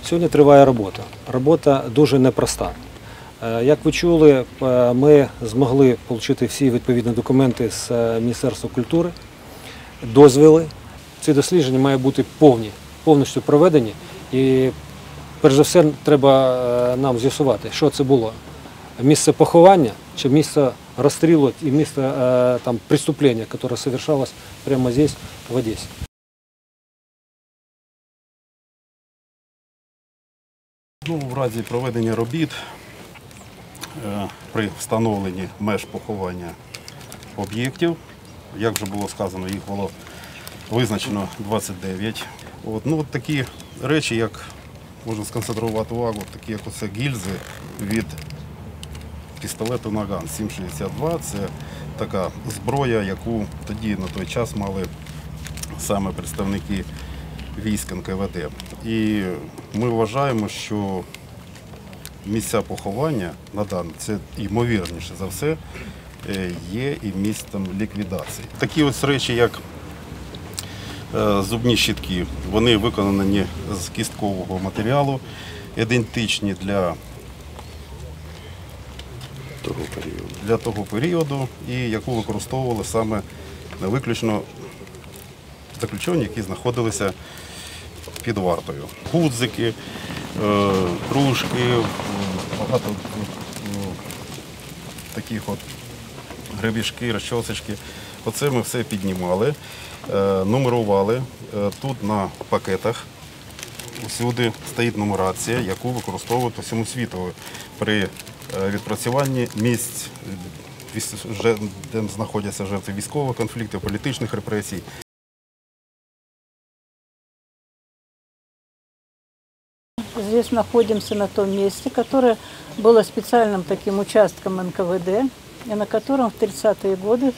Сьогодні триває робота. Робота дуже непроста. Як ви чули, ми змогли отримати всі відповідні документи з Міністерства культури, дозвіли. Ці дослідження мають бути повністю проведені. І перш за все треба нам з'ясувати, що це було. Місце поховання чи місце розстрілу і місце преступлення, яке совершалось прямо здесь, в Одесі. В разі проведення робіт при встановленні меж поховання об'єктів, як вже було сказано, їх було визначено 29. Такі речі, як можна сконцентрувати увагу, такі як оце гільзи від пістолету Наган 7,62. Це така зброя, яку тоді на той час мали саме представники військ НКВД. І ми вважаємо, що місця поховання на даний, це ймовірніше за все, є і місцем ліквідації. Такі ось речі, як зубні щітки, вони виконані з кісткового матеріалу, ідентичні для того періоду, і яку використовували саме виключно заключені, які знаходилися під вартою. Гудзики, кружки, багато таких от гребішки, розчосочки. Оце ми все піднімали, нумерували. Тут на пакетах усюди стоїть нумерація, яку використовують усьому світу при відпрацюванні місць, де знаходяться жертви військових конфліктів, політичних репресій. Здесь находимся на том месте, которое было специальным таким участком НКВД, и на котором в 30-е годы,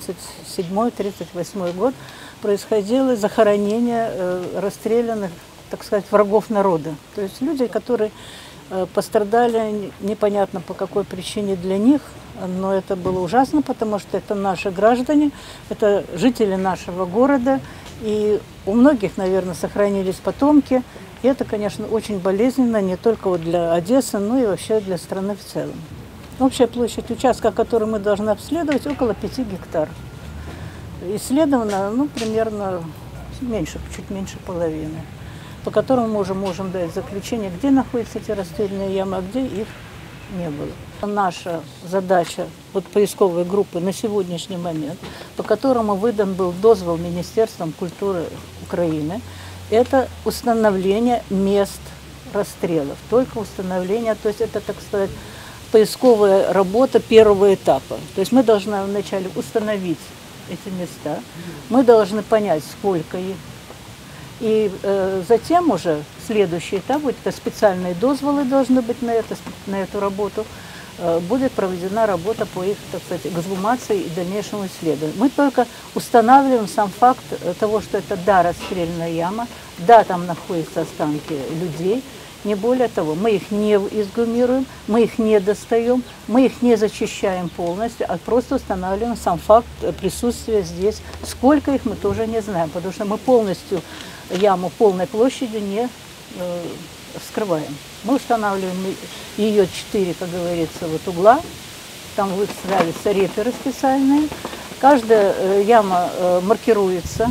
37-38 год, происходило захоронение расстрелянных, так сказать, врагов народа. То есть люди, которые пострадали непонятно по какой причине для них, но это было ужасно, потому что это наши граждане, это жители нашего города, и у многих, наверное, сохранились потомки. И это, конечно, очень болезненно не только для Одессы, но и вообще для страны в целом. Общая площадь участка, который мы должны обследовать, около 5 гектар. Исследовано, примерно чуть меньше половины, по которому мы уже можем дать заключение, где находятся эти расстрельные ямы, а где их не было. Наша задача поисковой группы на сегодняшний момент, по которому выдан был дозвол Министерством культуры Украины, это установление мест расстрелов, только установление, то есть это, так сказать, поисковая работа первого этапа. То есть мы должны вначале установить эти места, мы должны понять, сколько их, и затем уже следующий этап, это специальные дозволы должны быть на эту работу, будет проведена работа по их, так сказать, эксгумации и дальнейшему исследованию. Мы только устанавливаем сам факт того, что это, да, расстрельная яма, да, там находятся останки людей, не более того. Мы их не эксгумируем, мы их не достаем, мы их не зачищаем полностью, а просто устанавливаем сам факт присутствия здесь. Сколько их, мы тоже не знаем, потому что мы полностью яму полной площадью не вскрываем. Мы устанавливаем ее 4, как говорится, угла, там ставятся реперы специальные, каждая яма маркируется.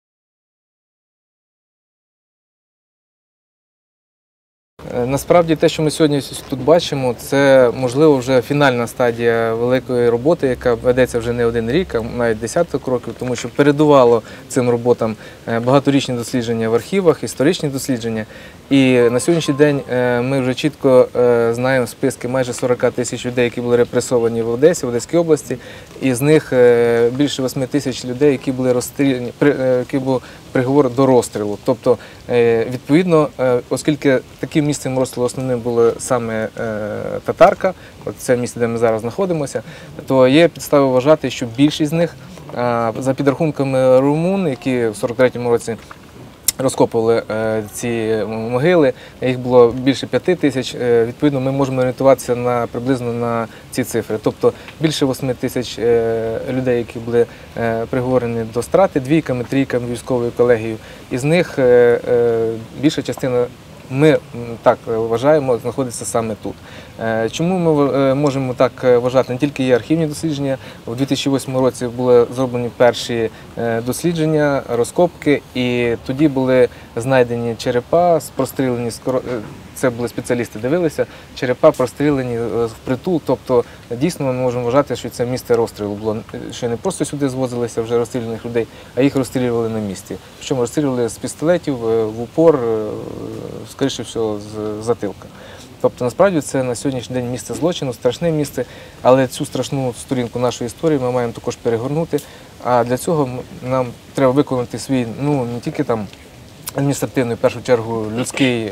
Насправді те, що ми сьогодні тут бачимо, це, можливо, вже фінальна стадія великої роботи, яка ведеться вже не один рік, а навіть десяток років, тому що передувало цим роботам багаторічні дослідження в архівах, історичні дослідження. І на сьогоднішній день ми вже чітко знаємо списки майже 40 тисяч людей, які були репресовані в Одесі, в Одеській області, і з них більше 8 тисяч людей, які були розстріляні, які були приговор до розстрілу. Тобто, відповідно, оскільки таким місцем розстрілу основним було саме Татарка, це місце, де ми зараз знаходимося, то є підстави вважати, що більшість з них, за підрахунками румун, які в 43-му році розкопували ці могили, їх було більше 5 тисяч, відповідно ми можемо орієнтуватися приблизно на ці цифри. Тобто більше 8 тисяч людей, які були приговорені до страти двійками, трійками військовою колегією. Із них більша частина ми так вважаємо, знаходиться саме тут. Чому ми можемо так вважати? Не тільки є архівні дослідження. У 2008 році були зроблені перші дослідження, розкопки, і тоді були знайдені черепа, прострілені, це були спеціалісти, дивилися, черепа прострілені впритул, тобто дійсно ми можемо вважати, що це місце розстрілу було, що не просто сюди звозилися вже розстріляних людей, а їх розстрілювали на місці. Причому розстрілювали з пістолетів, в упор, скоріше всього, з затилка. Тобто, насправді, це на сьогоднішній день місце злочину, страшне місце, але цю страшну сторінку нашої історії ми маємо також перегорнути, а для цього нам треба виконати свій, не тільки там адміністративний, в першу чергу, людський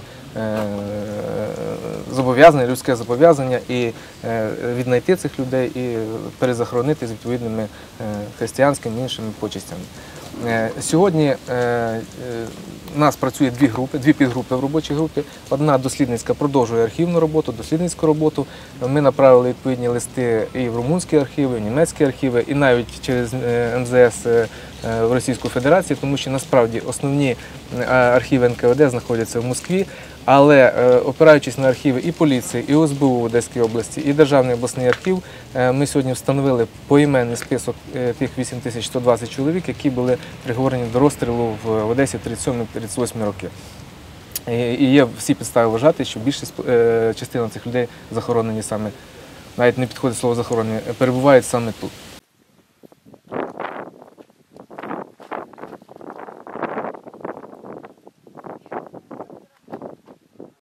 зобов'язання, людське зобов'язання і віднайти цих людей і перезахоронити з відповідними християнськими і іншими почестями. Сьогодні у нас працює дві підгрупи в робочій групі. Одна дослідницька продовжує архівну роботу, дослідницьку роботу. Ми направили відповідні листи і в румунські архіви, і в німецькі архіви, і навіть через МЗС в Російську Федерацію, тому що насправді основні архіви НКВД знаходяться в Москві. Але опираючись на архіви і поліції, і ОСБУ в Одеській області, і Державний обласний архів, ми сьогодні встановили поіменний список тих 8120 чоловік, які були приговорені до розстрілу в Одесі в 37-38 роки. І є всі підстави вважати, що більшість частина цих людей захоронені саме, навіть не підходить слово захоронені, перебувають саме тут.